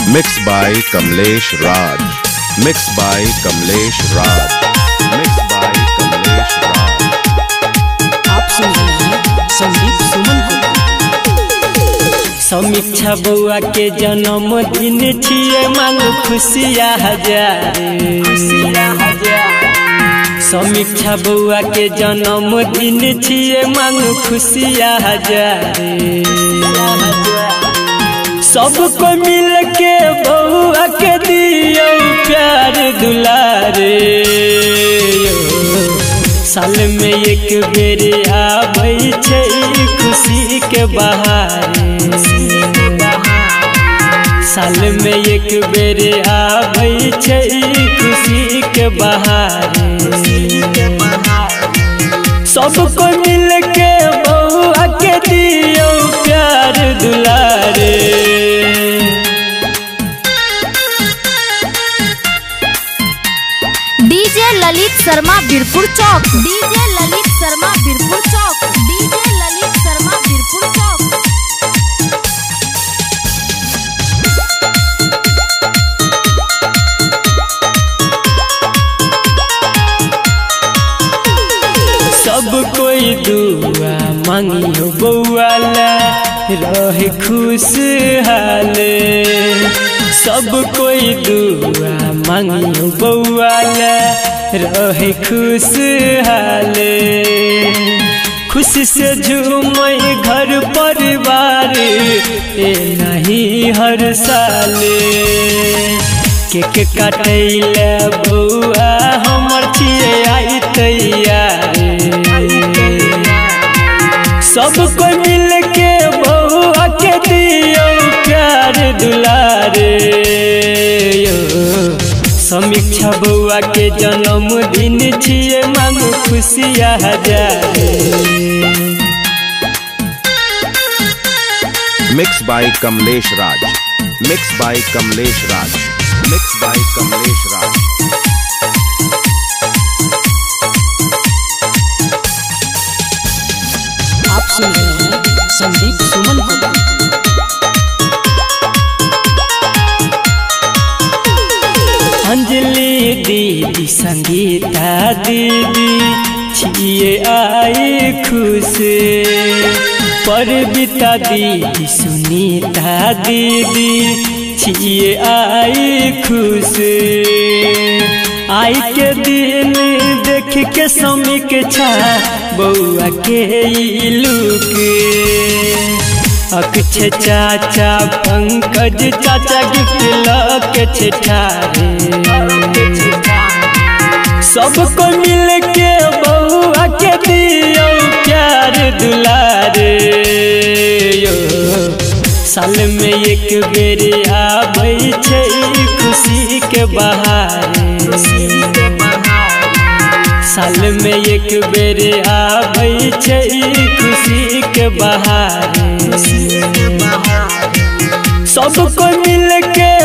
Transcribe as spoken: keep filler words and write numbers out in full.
Mixed by Kamlesh Raj. Mixed by Kamlesh Raj. Mixed by Kamlesh Raj. आप सुन रहे हैं संदीप सुमन को। समीक्षा बुआ के जन्मदिन छिए मांग खुशियाँ हजार। समीक्षा बुआ के जन्मदिन छिए मांग खुशियाँ हजार। सबको मिल के बउआ के दियो प्यार दुलारे। साल में एक बेर आबै छै खुशी के बहार। साल में एक बेर आबै छै खुशी के बहार। सबको मिल के बउआ के दियो प्यार दुलारे। DJ Lalit Sharma Birpur Chowk. DJ Lalit Sharma Birpur Chowk. DJ Lalit Sharma Birpur Chowk. सब कोई दुआ मांगियो बउआ ला रहे खुशहाल। सब कोई दुआ मांगियो बउआ ला रहे खुशहाल। खुशी से झूमे घर परिवार ए नहीं हर साल। केक काटैले बउआ हमर छिए आई तैयार। सबको मिल के बउआ के दियो प्यार दुलारे। समीक्षा बुआ के जन्मदिन छिए मांग खुशियाँ हजार। Mixed by Kamlesh Raj. Mixed by Kamlesh Raj. Mixed by Kamlesh Raj. आप सुन रहे हैं संदीप सुमन को। अंजलि दीदी संगीता दीदी छिए आई खुश। परबिता दीदी सुनीता दीदी छिए आई खुश। आई के दिन देख के समीक्षा बउआ के लुक। अक्षय चाचा पंकज चाचा गिफ्ट लके छिठारे। सबको मिल के बउआ के दियो प्यार दुलारे। साल में एक बेर आबै छै खुशी के बहार। साल में एक बेर आबै छै खुशी के बहार। सबको मिल के